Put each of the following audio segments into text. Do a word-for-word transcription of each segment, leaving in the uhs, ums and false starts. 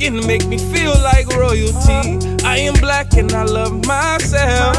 skin make me feel like royalty. I am black and I love myself.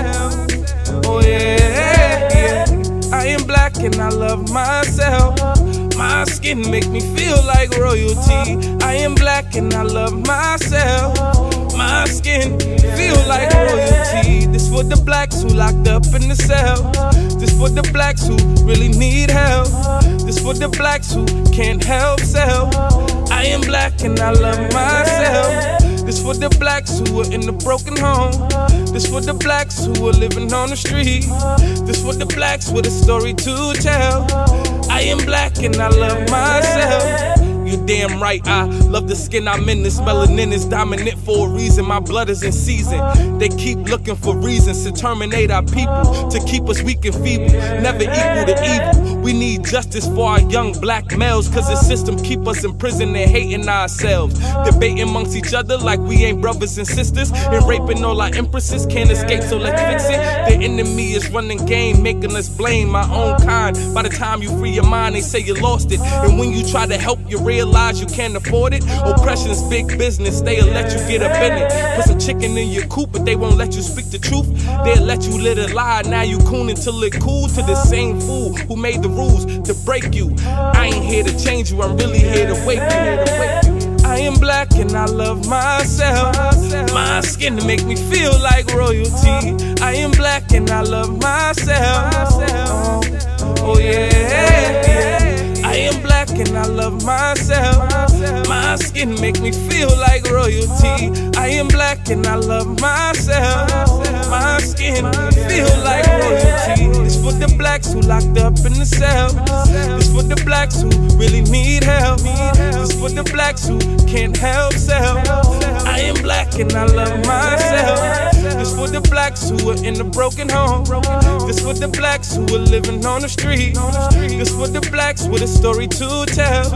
Oh yeah, yeah. I am black and I love myself. My skin make me feel like royalty. I am black and I love myself. My skin feel like royalty. This for the blacks who locked up in the cells. This for the blacks who really need help. This for the blacks who can't help self. I am black and I love myself. This for the blacks who are in the broken home. This for the blacks who are living on the street. This for the blacks with a story to tell. I am black and I love myself. You're damn right, I love the skin I'm in. This melanin is dominant for a reason. My blood is in season. They keep looking for reasons to terminate our people, to keep us weak and feeble, never equal to evil. We need justice for our young black males, cause the system keep us in prison and hating ourselves. Debating amongst each other like we ain't brothers and sisters, and raping all our empresses, can't escape, so let's fix it. The enemy is running game, making us blame our own kind. By the time you free your mind, they say you lost it. And when you try to help, you realize you can't afford it. Oppression's big business, they'll let you get up in it. Put some chicken in your coop, but they won't let you speak the truth. They'll let you live a lie, now you coon until it cool to the same fool who made the rules to break you. I ain't here to change you, I'm really here to wake you, here to wake you. I am black and I love myself. My skin make me feel like royalty. I am black and I love myself. Oh, oh yeah, yeah. I am black and I love myself. My skin make me feel like royalty. I am black and I love myself. My skin feel like royalty. It's for the blacks who locked up in the cells. It's for the blacks who really need help. It's for the blacks who can't help self. I am black and I love myself. This for the blacks who are in a broken home. This for the blacks who are living on the street. This for the blacks with a story to tell.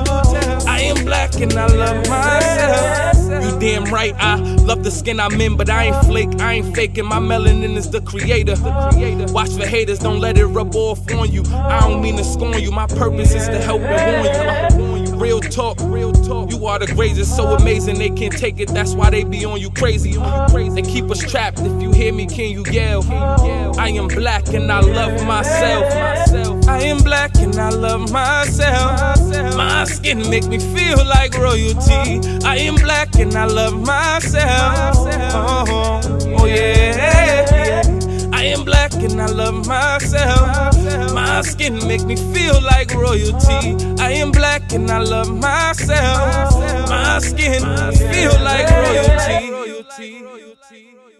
I am black and I love myself. You damn right, I love the skin I'm in, but I ain't flake, I ain't faking. My melanin is the creator. Watch for haters, don't let it rub off on you. I don't mean to scorn you, my purpose is to help and warn you. Real talk, real talk. You are the greatest, so amazing they can't take it. That's why they be on you crazy. They keep us trapped. If you hear me, can you yell? I am black and I love myself. I am black and I love myself. My skin make me feel like royalty. I am black and I love myself. Oh, oh yeah, yeah. I am black and I love myself. My skin make me feel like royalty. I am black and I love myself. My skin feel like royalty.